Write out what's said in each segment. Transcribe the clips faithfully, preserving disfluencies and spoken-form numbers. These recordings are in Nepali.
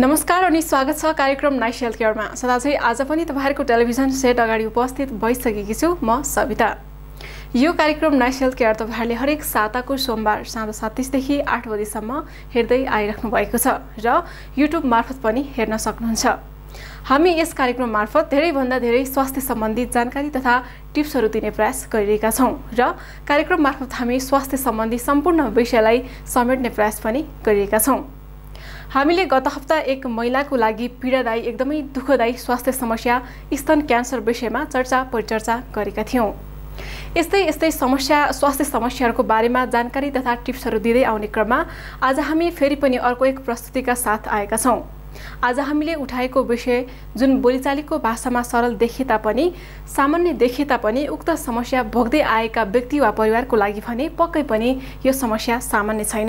नमस्कार अनि स्वागत छ कार्यक्रम नाइस हेल्थ केयरमा। सदाझै आज पनि तपाईहरुको टेलिभिजन सेट अगाडि उपस्थित भइसकेकी छु म सविता। यो कार्यक्रम नाइस हेल्थ केयर तपाईहरुले हरेक साताको सोमबार साँझ सात तीस देखि आठ बजेसम्म हेर्दै आइराख्नु भएको छ र युट्युब मार्फत पनि हेर्न सक्नुहुन्छ। हामी यस कार्यक्रम मार्फत धेरै भन्दा धेरै स्वास्थ्य सम्बन्धी जानकारी तथा टिप्सहरू दिने प्रयास गरिरहेका छौं र कार्यक्रम मार्फत हामी स्वास्थ्य सम्बन्धी सम्पूर्ण विषयलाई समेट्ने प्रयास पनि गरिरहेका छौं। हामीले गत हप्ता एक महिलाको लागि पीडादायी एकदमै दुःखदायी स्वास्थ्य समस्या स्तन क्यान्सर विषयमा चर्चा परिचर्चा गरेका थियौं। यस्तै यस्तै समस्या स्वास्थ्य समस्याहरूको बारेमा जानकारी तथा टिप्सहरू दिँदै आउने क्रममा आज हामी फेरि पनि अर्को एक प्रस्तुतिका साथ आएका छौं। आज हामीले उठाएको विषय जुन बोलीचालीको भाषामा सरल देखिए तापनि सामान्य देखिए तापनि उक्त समस्या भोग्दै आएका व्यक्ति वा परिवारको लागि भने पक्कै पनि यो समस्या सामान्य छैन।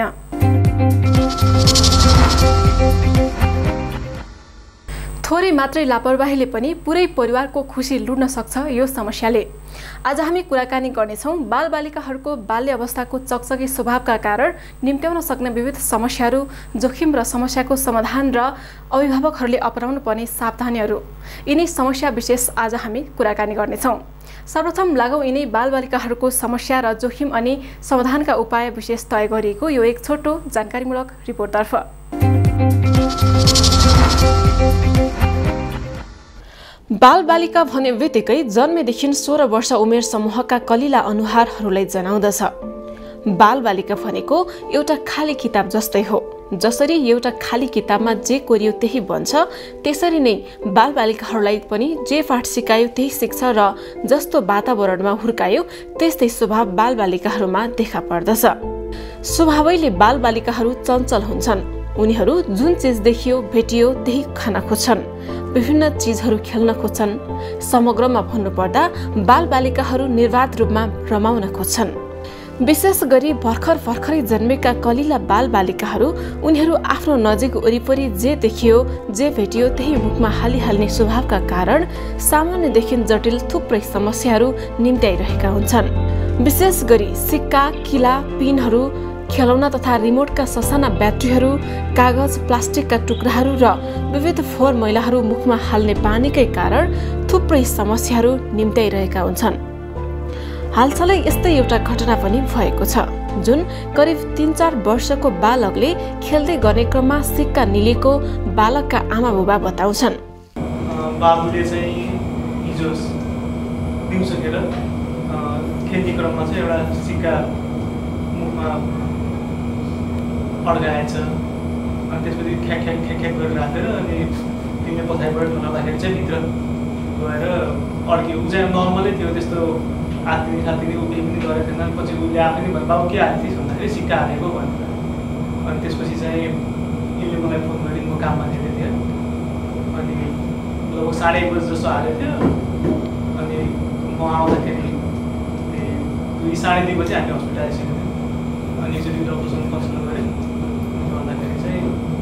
थोरै मात्रै लापरवाहीले पनि पुरै परिवारको खुसी लुट्न सक्छ यो समस्याले। आज हामी कुराकानी गर्नेछौं बालबालिकाहरूको बाल्य अवस्थाको चकचके स्वभावका कारण निम्त्याउन सक्ने विविध समस्याहरू, जोखिम र समस्याको समाधान र अभिभावकहरूले अपनाउनु पर्ने सावधानीहरू। यिनी समस्या विशेष आज हामी कुराकानी गर्नेछौं। सर्वप्रथम लागौं यिनी बालबालिकाहरूको समस्या र जोखिम अनि समाधानका उपाय विशेष तय गरिएको यो एक छोटो जानकारीमूलक रिपोर्टतर्फ। बालबालिका भन्ने बित्तिकै जन्मेदेखि सोह्र वर्ष उमेर समूहका कलिला अनुहारहरूलाई जनाउँदछ। बालबालिका भनेको एउटा खाली किताब जस्तै हो। जसरी एउटा खाली किताबमा जे कोरियो त्यही बन्छ, त्यसरी नै बालबालिकाहरूलाई पनि जे पाठ सिकायो त्यही सिक्छ र जस्तो वातावरणमा हुर्कायो त्यस्तै स्वभाव बालबालिकाहरूमा देखा पर्दछ। स्वभावैले बालबालिकाहरू चञ्चल हुन्छन्। उनीहरू जुन चीज देखियो भेटियो त्यही खान खोज्छन्, विभिन्न चीजहरू खेल्न खोज्छन्। समग्रमा भन्नुपर्दा बालबालिकाहरू निर्वाध रूपमा रमाउन खोज्छन्। विशेष गरी भर्खर भर्खरै जन्मेका कलिला बालबालिकाहरू उनीहरू आफ्नो नजिक वरिपरि जे देखियो जे भेटियो त्यही मुखमा हालिहाल्ने स्वभावका कारण सामान्यदेखि जटिल थुप्रै समस्याहरू निम्त्याइरहेका हुन्छन्। विशेष गरी सिक्का, किला, पिनहरू, खेलौना तथा रिमोटका ससाना ब्याट्रीहरू, कागज, प्लास्टिकका टुक्राहरू र विविध फोहोर मैलाहरू मुखमा हाल्ने बानीकै कारण थुप्रै समस्याहरू निम्त्याइरहेका हुन्छन्। हालसालै यस्तै एउटा घटना पनि भएको छ जुन करिब तीन चार वर्षको बालकले खेल्दै गर्ने क्रममा सिक्का निलेको बालकका आमा बुबा बताउँछन्। बाबुले चाहिँ हिजो दिउँसकेर खेल्ने क्रममा चाहिँ एउटा सिक्का मुखमा अड्काएछ। अनि त्यसपछि ख्याक ख्याक ख्याक ख्याक गरेर राखेर अनि तिमीले पछाडिबाट ढुलाउँदाखेरि चाहिँ भित्र गएर अड्क्यो। ऊ चाहिँ नर्मलै थियो, त्यस्तो आत्तिनी खात्तिनी ऊ केही पनि गरेको थिएन। पछि उसले आफै नि भन्नु बाबु के हालेको थिइस् भन्दाखेरि सिक्का हालेको भनेर। अनि त्यसपछि चाहिँ यसले मलाई फोन गरी म काममा दिएको थिएँ। अनि लगभग साढे एक बजी जस्तो हालेको थियो। अनि म आउँदाखेरि दुई साढे दुई बजी हामी हस्पिटल आइसकेको थियौँ। अनि एकचोटि डक्टरसँग कन्सल्ट गरेँ। गर्दाखेरि चाहिँ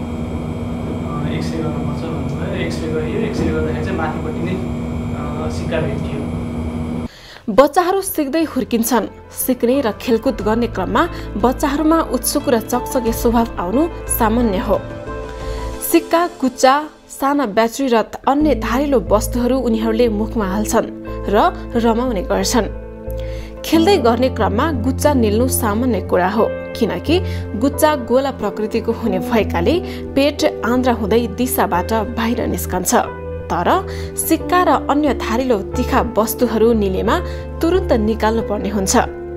एक्सरे गर्नुपर्छ भन्नुभयो। एक्सरे गरियो। एक्सरे गर्दाखेरि चाहिँ माथिपट्टि नै सिक्का भेटियो। बच्चाहरू सिक्दै हुर्किन्छन्। सिक्ने र खेलकुद गर्ने क्रममा बच्चाहरूमा उत्सुक र चकचके स्वभाव आउनु सामान्य हो। सिक्का, कुच्चा, साना ब्याट्री र अन्य धारिलो वस्तुहरू उनीहरूले मुखमा हाल्छन् र रमाउने गर्छन्। खेल्दै गर्ने क्रममा गुच्चा निल्नु सामान्य कुरा हो, किनकि गुच्चा गोला प्रकृतिको हुने भएकाले पेट आन्द्रा हुँदै दिशाबाट बाहिर निस्कन्छ। तर सिक्का र अन्य धारिलो तिखा वस्तुहरू निलेमा तुरुन्त निकाल्नु पर्ने हुन्छ।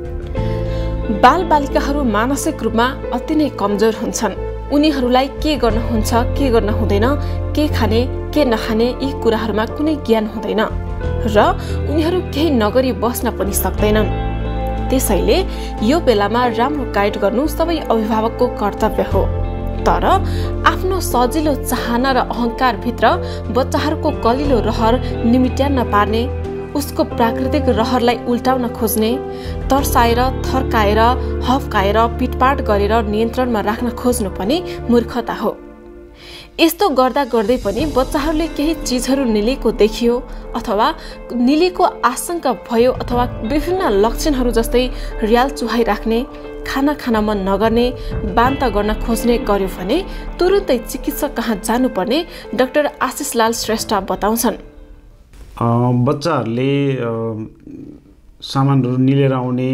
बालबालिकाहरू मानसिक रूपमा अति नै कमजोर हुन्छन्। उनीहरूलाई के गर्न हुन्छ, के गर्न हुँदैन, के खाने, के नखाने यी कुराहरूमा कुनै ज्ञान हुँदैन र उनीहरू केही नगरी बस्न पनि सक्दैनन्। त्यसैले यो बेलामा राम्रो गाइड गर्नु सबै अभिभावकको कर्तव्य हो। तर आफ्नो सजिलो चाहना र अहंकार भित्र बच्चाहरूको कलिलो रहर निमिट्यान्न पार्ने, उसको प्राकृतिक रहरलाई उल्टाउन खोज्ने, तर्साएर, थर्काएर, हप्काएर, पिटपाट गरेर नियन्त्रणमा राख्न खोज्नु पनि मूर्खता हो। यस्तो गर्दा गर्दै पनि बच्चाहरूले केही चीजहरू निलेको देखियो अथवा निलेको आशंका भयो अथवा विभिन्न लक्षणहरू जस्तै रियाल चुहाइ राख्ने, खाना खान मन नगर्ने, बान्ता गर्न खोज्ने गर्यो भने तुरुन्तै चिकित्सक कहाँ जानुपर्ने डाक्टर आशिष लाल श्रेष्ठ बताउँछन्। बच्चाहरूले सामानहरू निलेर आउने,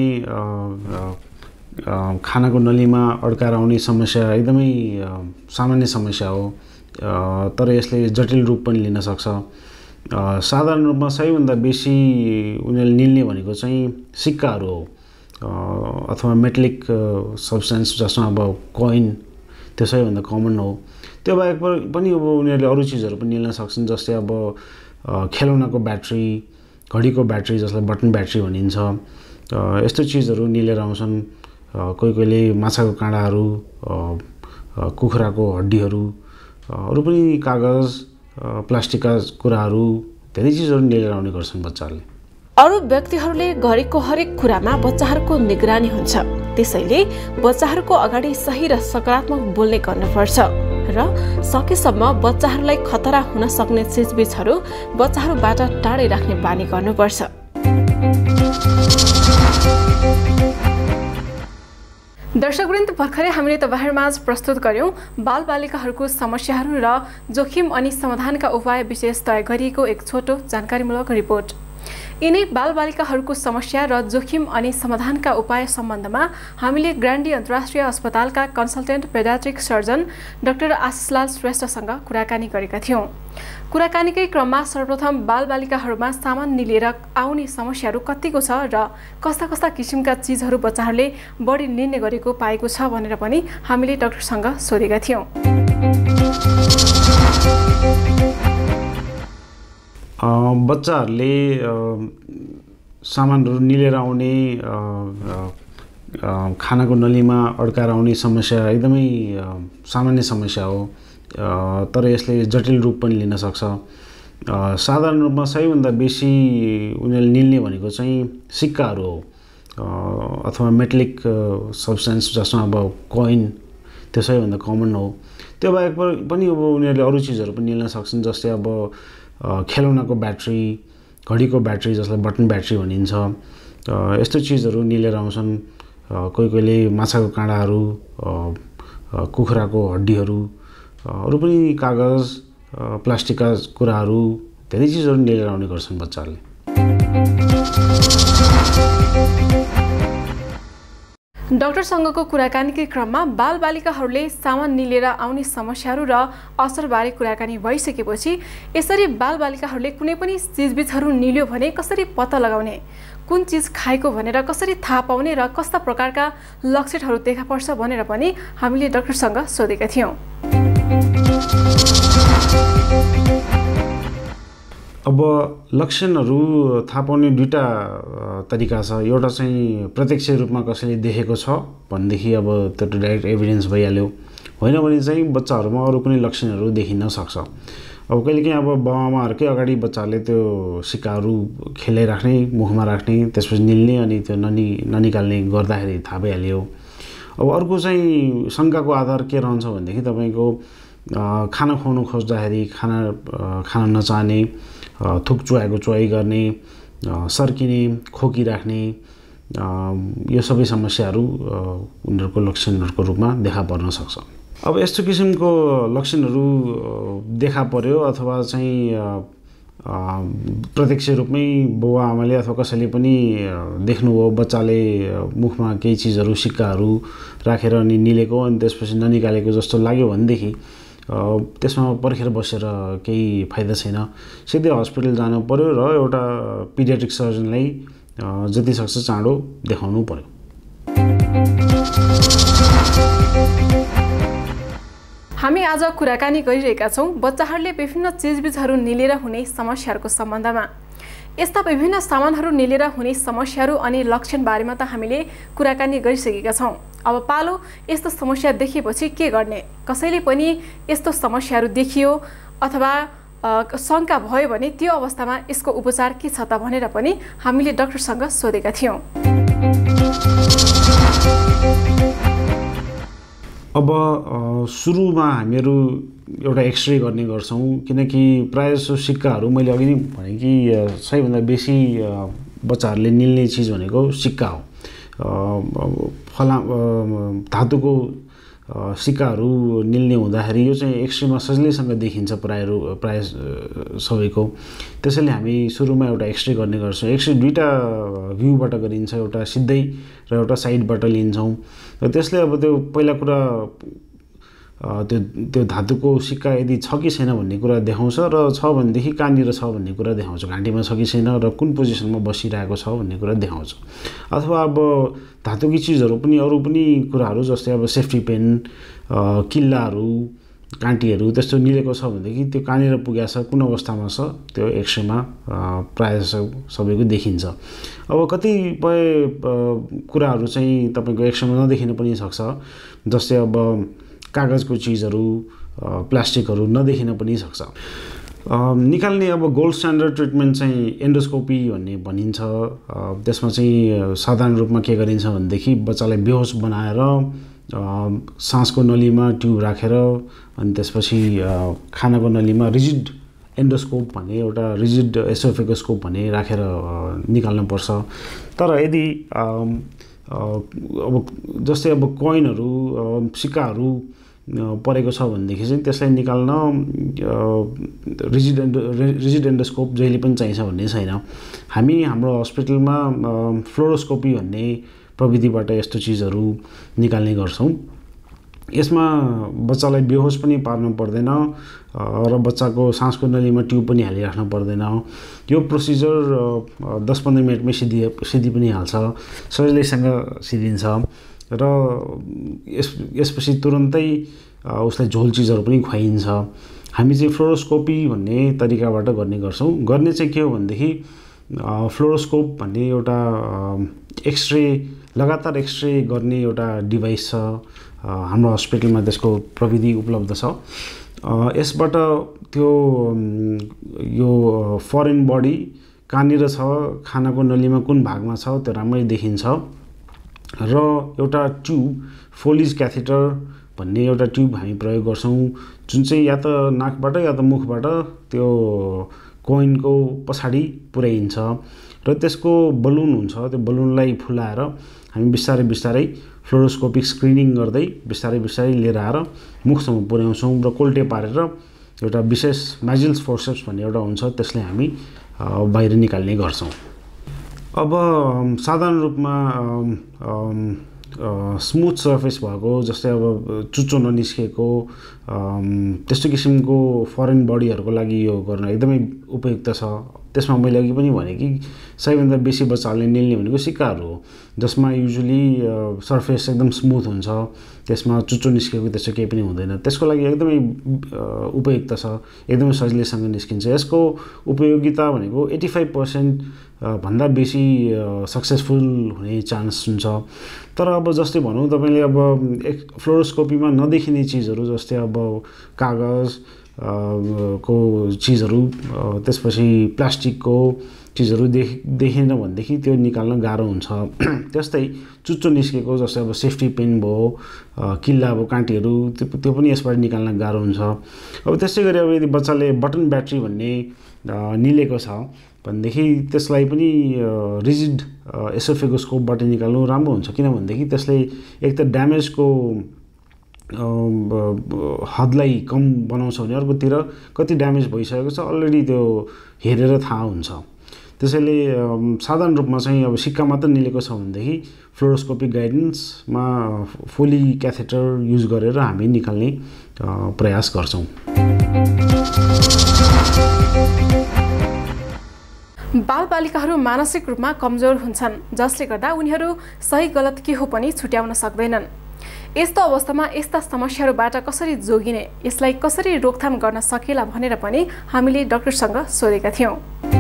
खानाको नलीमा अड्काएर आउने समस्या एकदमै सामान्य समस्या हो, तर यसले जटिल रूप पनि लिन सक्छ। साधारण रूपमा सबैभन्दा बेसी उनीहरूले निल्ने भनेको चाहिँ सिक्काहरू हो अथवा मेटलिक सब्सटेन्स जसमा अब कोइन, त्यो सबैभन्दा कमन हो। त्यो बाहेक पनि अब उनीहरूले अरू चिजहरू पनि निल्न सक्छन्, जस्तै अब खेलौनाको ब्याट्री, घडीको ब्याट्री जसलाई बटन ब्याट्री भनिन्छ, यस्तो चिजहरू निलेर आउँछन्। कोही कोहीले माछाको काँडाहरू, कुखुराको हड्डीहरू, अरू पनि कागज, प्लास्टिकका कुराहरू, धेरै चिजहरू निलेर आउने गर्छन् बच्चाहरूले। अरू व्यक्तिहरूले गरेको हरेक कुरामा बच्चाहरूको निगरानी हुन्छ, त्यसैले बच्चाहरूको अगाडि सही र सकारात्मक बोल्ने गर्नुपर्छ र सकेसम्म बच्चाहरूलाई खतरा हुन सक्ने चिजबिजहरू बच्चाहरूबाट टाढै राख्ने बानी गर्नुपर्छ। दर्शकवृन्द, भर्खरै हामीले तपाईहरुमाझ प्रस्तुत गर्यौं बालबालिकाहरूको समस्याहरू र जोखिम अनि समाधानका उपाय विशेष तय गरिएको एक छोटो जानकारीमूलक रिपोर्ट। यिनै बालबालिकाहरूको समस्या र जोखिम अनि समाधानका उपाय सम्बन्धमा हामीले ग्रान्डी अन्तर्राष्ट्रिय अस्पतालका consultant paediatric surgeon doctor Ashish Lal श्रेष्ठसँग कुराकानी गरेका थियौं। कुराकानीकै क्रममा सर्वप्रथम बालबालिकाहरूमा सामान निलेर आउने समस्याहरू कतिको छ र कस्ता कस्ता किसिमका चीजहरू बच्चाहरूले बढी निल्ने गरेको पाएको छ भनेर पनि हामीले डाक्टरसँग सोधेका थियौं। बच्चाहरूले सामानहरू निलेर आउने, खानाको नलीमा अड्काएर आउने समस्या एकदमै सामान्य समस्या हो, तर यसले जटिल रूप पनि लिन सक्छ। साधारण रूपमा सबैभन्दा बेसी उनीहरूले निल्ने भनेको चाहिँ सिक्काहरू हो अथवा मेटलिक सब्सटेन्स जसमा अब कोइन, त्यो सबैभन्दा कमन हो। त्यो बाहेक पनि अब उनीहरूले अरू चिजहरू पनि निल्न सक्छन्, जस्तै अब खेलौनाको ब्याट्री, घडीको ब्याट्री जसलाई बटन ब्याट्री भनिन्छ, यस्तो चिजहरू निलेर आउँछन्। कोही कोहीले माछाको काँडाहरू, कुखुराको हड्डीहरू, अरू पनि कागज, प्लास्टिकका कुराहरू, धेरै चिजहरू निलेर आउने गर्छन् बच्चाहरूले। डाक्टरसँगको कुराकानीकै क्रममा बालबालिकाहरूले सामान निलेर आउने समस्याहरू र असरबारे कुराकानी भइसकेपछि यसरी बालबालिकाहरूले कुनै पनि चिजबिजहरू निल्यो भने कसरी पत्ता लगाउने, कुन चिज खाएको भनेर कसरी थाहा पाउने र कस्ता प्रकारका लक्षणहरू देखा पर्छ भनेर पनि हामीले डाक्टरसँग सोधेका थियौं। अब लक्षणहरू थाहा पाउने दुईटा तरिका छ। एउटा चाहिँ प्रत्यक्ष रूपमा कसैले देखेको छ भनेदेखि अब त्यो डाइरेक्ट एभिडेन्स भइहाल्यो, होइन भने चाहिँ बच्चाहरूमा अरू कुनै लक्षणहरू देखिन सक्छ। अब कहिलेकाहीँ अब बाबाआमाहरूकै अगाडि बच्चाहरूले त्यो सिक्काहरू खेलाइराख्ने, मुखमा राख्ने, त्यसपछि निल्ने अनि त्यो ननि ननिकाल्ने गर्दाखेरि थाहा भइहाल्यो। अब अर्को चाहिँ शङ्काको आधार के रहन्छ भनेदेखि तपाईँको खाना खुवाउनु खोज्दाखेरि खाना खान नचाहने, थुक चुहाएको चुहाइ गर्ने, सर्किने, खोकिराख्ने, यो सबै समस्याहरू उनीहरूको लक्षणहरूको रूपमा देखा पर्न सक्छ। अब यस्तो किसिमको लक्षणहरू देखा पर्यो अथवा चाहिँ प्रत्यक्ष रूपमै बुवा आमाले अथवा कसैले पनि देख्नुभयो बच्चाले मुखमा केही चिजहरू, सिक्काहरू राखेर अनि निलेको अनि त्यसपछि ननिकालेको जस्तो लाग्यो भनेदेखि त्यसमा पर्खेर बसेर केही फाइदा छैन, सिधै हस्पिटल जानु पर्यो र एउटा पिडियाट्रिक सर्जनलाई जति सक्छ चाँडो देखाउनु पर्यो। हामी आज कुराकानी गरिरहेका छौं बच्चाहरूले विभिन्न चिजबिजहरू निलेर हुने समस्याहरूको सम्बन्धमा। यस्ता विभिन्न सामानहरू निलेर हुने समस्याहरू अनि लक्षण बारेमा त हामीले कुराकानी गरिसकेका छौं। अब पालो यस्तो समस्या देखिएपछि के गर्ने, कसैले पनि यस्तो समस्याहरू देखियो अथवा शङ्का भयो भने त्यो अवस्थामा यसको उपचार के छ त भनेर पनि हामीले डाक्टरसँग सोधेका थियौं। अब सुरुमा हामीहरू एउटा एक्सरे गर्ने गर्छौं, किनकि प्रायः जसो सिक्काहरू मैले अघि नै भने कि सबैभन्दा बेसी बच्चाहरूले निल्ने चिज भनेको सिक्का हो। फला धातुको सिक्काहरू निल्ने हुँदाखेरि यो चाहिँ एक्सरेमा सजिलैसँग देखिन्छ प्राय प्राय सबैको। त्यसैले हामी सुरुमा एउटा एक्सरे गर्ने गर्छौँ। एक्सरे दुईवटा भ्यूबाट गरिन्छ, एउटा सिधै र एउटा साइडबाट लिन्छौँ। र त्यसले अब त्यो पहिला कुरा त्यो त्यो धातुको सिक्का यदि छ कि छैन भन्ने कुरा देखाउँछ र छ भनेदेखि कहाँनिर छ भन्ने कुरा देखाउँछ, घाँटीमा छ कि छैन र कुन पोजिसनमा बसिरहेको छ भन्ने कुरा देखाउँछ। अथवा अब धातुकी चिजहरू पनि अरू पनि कुराहरू जस्तै अब सेफ्टी पेन, किल्लाहरू, काँटीहरू त्यस्तो निलेको छ भनेदेखि त्यो कहाँनिर पुगेको छ, कुन अवस्थामा छ, त्यो एक्सरेमा प्रायः सबैको देखिन्छ। अब कतिपय कुराहरू चाहिँ तपाईँको एक्सरेमा नदेखिन पनि सक्छ, जस्तै अब कागजको चिजहरू, प्लास्टिकहरू नदेखिन पनि सक्छ। निकाल्ने अब गोल्ड स्ट्यान्डर्ड ट्रिटमेन्ट चाहिँ एन्डोस्कोपी भन्ने भनिन्छ। त्यसमा चाहिँ साधारण रूपमा के गरिन्छ भनेदेखि बच्चालाई बेहोस बनाएर सासको नलीमा ट्युब राखेर अनि त्यसपछि खानाको नलीमा रिजिड एन्डोस्कोप भन्ने एउटा रिजिड एसोफेगोस्कोप भन्ने राखेर निकाल्नुपर्छ। तर यदि अब जस्तै अब कोइनहरू, सिक्काहरू परेको छ भनेदेखि चाहिँ त्यसलाई निकाल्न रिजिड एन्डो रिजिड एन्डोस्कोप जहिले पनि चाहिन्छ भन्ने छैन। हामी हाम्रो हस्पिटलमा फ्लोरोस्कोपी भन्ने प्रविधिबाट यस्तो चिजहरू निकाल्ने गर्छौँ। यसमा बच्चालाई बेहोस पनि पार्नु पर्दैन र बच्चाको सासको नलीमा ट्युब पनि हालिराख्नु पर्दैन। यो प्रोसिजर दस पन्ध्र मिनटमै सिधि सिधि पनि हाल्छ, सजिलैसँग सिधिन्छ र यस यसपछि तुरन्तै उसलाई झोल चिजहरू पनि खुवाइन्छ। हामी चाहिँ फ्लोरोस्कोपी भन्ने तरिकाबाट गर्ने गर्छौँ। गर्ने चाहिँ के हो भनेदेखि फ्लोरोस्कोप भन्ने एउटा एक्सरे लगातार एक्सरे गर्ने एउटा डिभाइस छ, हाम्रो हस्पिटलमा त्यसको प्रविधि उपलब्ध छ। यसबाट त्यो यो फरेन बडी कहाँनिर छ, खानाको नलीमा कुन भागमा छ त्यो राम्ररी देखिन्छ र एउटा ट्युब फोलिज क्याथेटर भन्ने एउटा ट्युब हामी प्रयोग गर्छौँ, जुन चाहिँ या त नाकबाट या त मुखबाट त्यो कोइनको पछाडि पुर्याइन्छ र त्यसको बलुन हुन्छ। त्यो बलुनलाई फुलाएर हामी बिस्तारै बिस्तारै फ्लोरोस्कोपिक स्क्रिनिङ गर्दै बिस्तारै बिस्तारै लिएर आएर मुखसम्म पुर्याउँछौँ र कोल्टे पारेर एउटा विशेष म्याजिल्स फोर्सेप्स भन्ने एउटा हुन्छ, त्यसले हामी बाहिर निकाल्ने गर्छौँ। अब साधारण रूपमा स्मुथ सर्फेस भएको, जस्तै अब चुच्चो ननिस्केको त्यस्तो किसिमको फरेन बडीहरूको लागि यो गर्न एकदमै उपयुक्त छ। त्यसमा मैले अघि पनि भने कि सबैभन्दा बेसी बच्चाहरूले निल्ने भनेको सिक्काहरू हो, जसमा युजुअली सर्फेस एकदम स्मुथ हुन्छ, त्यसमा चुच्चो निस्केको त्यस्तो केही पनि हुँदैन। त्यसको लागि एकदमै उपयुक्त छ, एकदमै सजिलैसँग निस्किन्छ। यसको उपयोगिता भनेको एट्टी फाइभ पर्सेन्ट भन्दा बेसी सक्सेसफुल हुने चान्स हुन्छ। तर अब जस्तै भनौँ तपाईँले अब एक फ्लोरोस्कोपीमा नदेखिने चिजहरू जस्तै अब कागज को चिजहरू, त्यसपछि प्लास्टिकको चिजहरू देख देखिएन भनेदेखि त्यो निकाल्न गाह्रो हुन्छ। त्यस्तै चुच्चो निस्केको जस्तै अब सेफ्टी पेन भयो, किल्ला अब काँटीहरू, त्यो त्यो पनि यसबाट निकाल्न गाह्रो हुन्छ। अब त्यसै गरी अब यदि बच्चाले बटन ब्याट्री भन्ने निलेको छ भनेदेखि त्यसलाई पनि रिजिड एसोफेगोस्कोपबाट निकाल्नु राम्रो हुन्छ, किनभनेदेखि त्यसले एक त ड्यामेजको हदलाई कम बनाउँछ भने अर्कोतिर कति ड्यामेज भइसकेको छ अलरेडी त्यो हेरेर थाहा हुन्छ। त्यसैले साधारण रूपमा चाहिँ अब सिक्का मात्र निलेको छ भनेदेखि फ्लोरोस्कोपिक गाइडेन्समा फोली क्याथेटर युज गरेर हामी निकाल्ने प्रयास गर्छौँ। बालबालिकाहरू मानसिक रूपमा कमजोर हुन्छन्, जसले गर्दा उनीहरू सही गलत के हो पनि छुट्याउन सक्दैनन्। यस्तो अवस्थामा यस्ता समस्याहरूबाट कसरी जोगिने, यसलाई कसरी रोकथाम गर्न सकेला भनेर पनि हामीले डाक्टरसँग सोधेका थियौँ।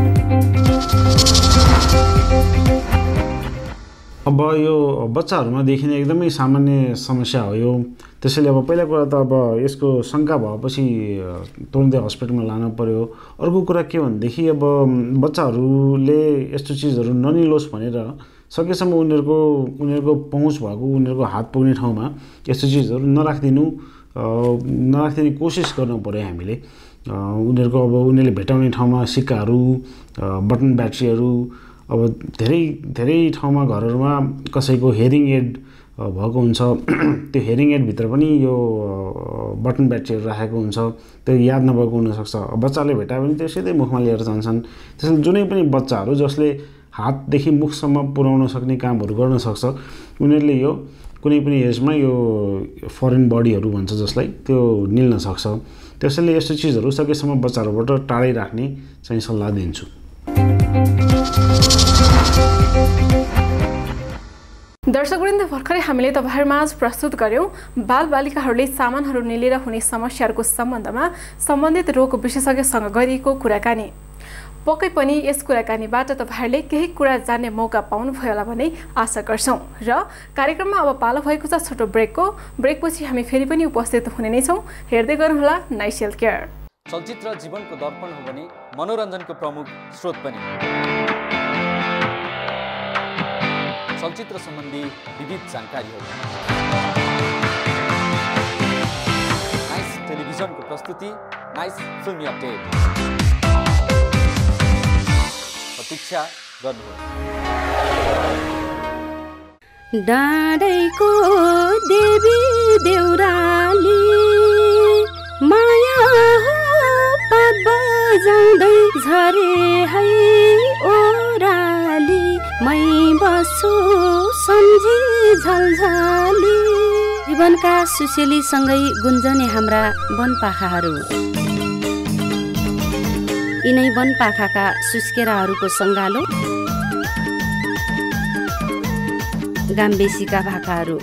अब यो बच्चाहरूमा देखिने एकदमै सामान्य समस्या हो यो। त्यसैले अब पहिला कुरा त अब यसको शङ्का भएपछि तुरुन्तै हस्पिटलमा लानु पर्यो। अर्को कुरा के भनेदेखि अब बच्चाहरूले यस्तो चिजहरू ननिलोस् भनेर सकेसम्म उनीहरूको उनीहरूको पहुँच भएको, उनीहरूको हात पुग्ने ठाउँमा यस्तो चिजहरू नराखिदिनु नराखिदिने कोसिस गर्नु पर्यो हामीले। उनीहरूको अब उनीहरूले भेटाउने ठाउँमा सिक्काहरू, बटन ब्याट्रीहरू, अब धेरै धेरै ठाउँमा घरहरूमा कसैको हेरिङ एड भएको हुन्छ त्यो हेरिङ एडभित्र पनि यो बटन ब्याट्रीहरू राखेको हुन्छ त्यो याद नभएको हुनसक्छ बच्चाले भेटायो भने त्यो सिधै मुखमा लिएर जान्छन् त्यसैले जुनै पनि बच्चाहरू जसले हातदेखि मुखसम्म पुर्याउन सक्ने कामहरू गर्न सक्छ उनीहरूले यो कुनै पनि एजमा यो फरेन बडीहरू भन्छ जसलाई त्यो निल्न सक्छ त्यसैले यस्तो चिजहरू सकेसम्म बच्चाहरूबाट टाढै राख्ने चाहिँ सल्लाह दिन्छु। दर्शकवृन्द भर्खरै हामीले तपाईहरुमाझ प्रस्तुत गर्यौं बालबालिकाहरूले सामानहरू निलेर हुने समस्याहरूको सम्बन्धमा सम्बन्धित रोग विशेषज्ञसँग गरिएको कुराकानी। पक्कै पनि यस कुराकानीबाट तपाईहरुले केही कुरा जान्ने मौका पाउनुभयो होला भन्ने आशा गर्छौं र कार्यक्रममा अब पालो भएको छ छोटो ब्रेकको। ब्रेकपछि हामी फेरि पनि उपस्थित हुने नै छौं। हेर्दै गर्नुहोला नाइस हेल्थ केयर। चलचित्र जीवनको दर्पण हो भने मनोरञ्जनको प्रमुख स्रोत पनि। चलचित्र सम्बन्धी विविध जानकारीहरू नाइस टेलिभिजनको प्रस्तुति नाइस फिल्मी अपडेट प्रतीक्षा गर्नुहोस्। डाँडैको देवी देउराली माया हो पात बजाउँदै झरे है ओराली मै बसो सम्झी झलझली। जीवनका सुसेलीसँगै गुन्जने हाम्रा वनपाखाहरू यिनै वनपाखाका सुस्केराहरूको सङ्गालो गाम्बेसीका भाकाहरू।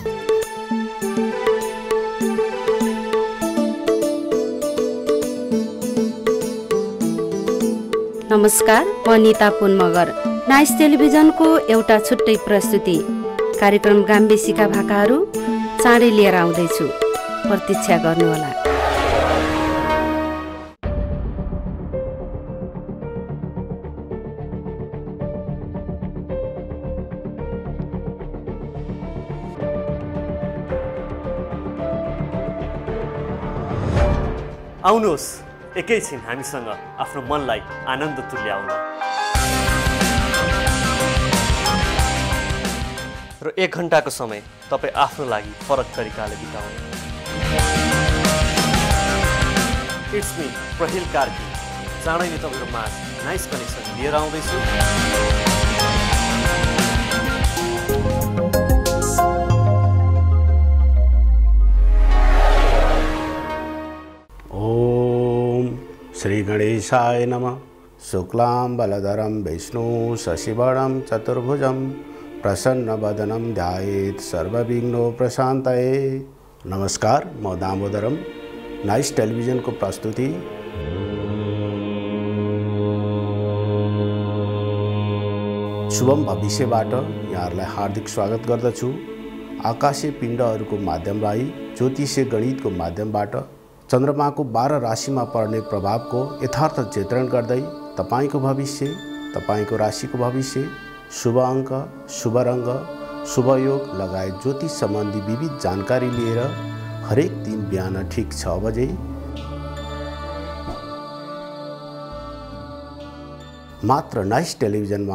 नमस्कार, म निता पुन मगर। नाइस टेलिभिजनको एउटा छुट्टै प्रस्तुति कार्यक्रम गाम्बेसीका भाकाहरू चाँडै लिएर आउँदैछु, प्रतीक्षा गर्नुहोला। आउनुहोस् एकैछिन हामीसँग आफ्नो मनलाई आनन्द तुल्याउन र एक घण्टाको समय तपाईँ आफ्नो लागि फरक तरिकाले बिताउनु। इट्स मी प्रहिल कार्की चाँडै नै तपाईँको माझ नाइस कनेक्सन लिएर आउँदैछु। श्री गणेशाय नमः। शुक्लां बलधरं विष्णु शशिवर्णं चतुर्भुजं प्रसन्नवदनं ध्यायेत् सर्वविघ्नोपशान्तये। नमस्कार, म दामोदरम। नाइस टेलिभिजनको प्रस्तुति शुभम भविष्यबाट यहाँहरूलाई हार्दिक स्वागत गर्दछु। आकाशीय पिण्डहरूको माध्यमलाई ज्योतिषीय गणितको माध्यमबाट चन्द्रमाको बाह्र राशिमा पर्ने प्रभावको यथार्थ चित्रण गर्दै तपाईको भविष्य, तपाईको राशिको भविष्य, शुभ अङ्क, शुभ रङ्ग, शुभ योग लगायत ज्योतिष सम्बन्धी विविध जानकारी लिएर हरेक दिन बिहान ठिक छ बजे मात्र नाइस टेलिभिजनमा।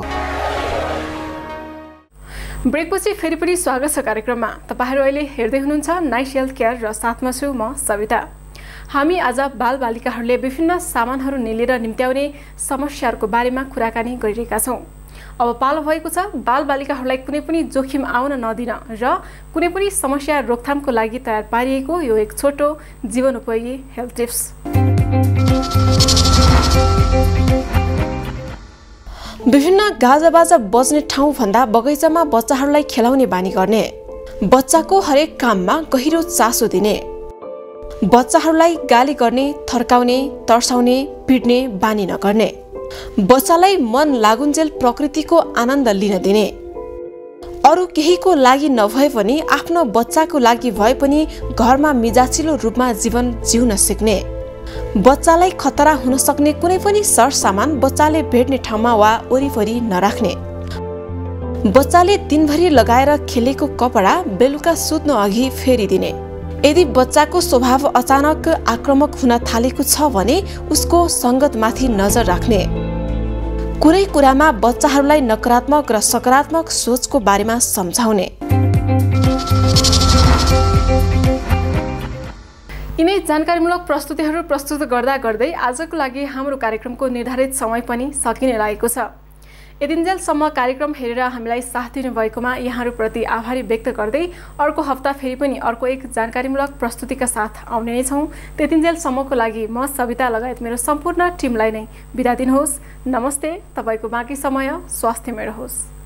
ब्रेकपछि फेरि पनि स्वागत छ कार्यक्रममा। तपाईहरु अहिले हेर्दै हुनुहुन्छ नाइस हेल्थ केयर र साथमा छु म सविता। हामी आज बालबालिकाहरूले विभिन्न सामानहरू निलेर निम्त्याउने समस्याहरूको बारेमा कुराकानी गरिरहेका छौं। अब पालो भएको छ बालबालिकाहरूलाई कुनै पनि जोखिम आउन नदिन र कुनै पनि समस्या रोकथामको लागि तयार पारिएको यो एक छोटो जीवनोपयोगी हेल्थ टिप्स। विभिन्न गाजाबाजा बज्ने ठाउँ भन्दा बगैँचामा बच्चाहरूलाई खेलाउने बानी गर्ने, बच्चाको हरेक काममा गहिरो चासो दिने, बच्चाहरूलाई गाली गर्ने, थर्काउने, तर्साउने, पिट्ने बानी नगर्ने, बच्चालाई मन लागुन्जेल प्रकृतिको आनन्द लिन दिने, अरू केहीको लागि नभए पनि आफ्नो बच्चाको लागि भए पनि घरमा मिजाचिलो रूपमा जीवन जिउन सिक्ने, बच्चालाई खतरा हुन सक्ने कुनै पनि सरसामान बच्चाले भेट्ने ठाउँमा वा वरिपरि नराख्ने, बच्चाले दिनभरि लगाएर खेलेको कपडा बेलुका सुत्न अघि फेरिदिने, यदि बच्चाको स्वभाव अचानक आक्रामक हुन थालेको छ भने उसको संगतमाथि नजर राख्ने, कुनै कुरामा बच्चाहरूलाई नकारात्मक र सकारात्मक सोचको बारेमा सम्झाउने, यिनै जानकारीमूलक प्रस्तुतिहरू प्रस्तुत गर्दा गर्दै आजको लागि हाम्रो कार्यक्रमको निर्धारित समय पनि सकिने लागेको छ। यतिन्जेलसम्म कार्यक्रम हेरेर हामीलाई साथ दिनुभएकोमा यहाँहरूप्रति आभारी व्यक्त गर्दै अर्को हप्ता फेरि पनि अर्को एक जानकारीमूलक प्रस्तुतिका साथ आउने नै छौँ। त्यतिन्जेलसम्मको लागि म सविता लगायत मेरो सम्पूर्ण टिमलाई नै बिदा दिनुहोस्। नमस्ते। तपाईँको बाँकी समय स्वास्थ्यमय रहोस्।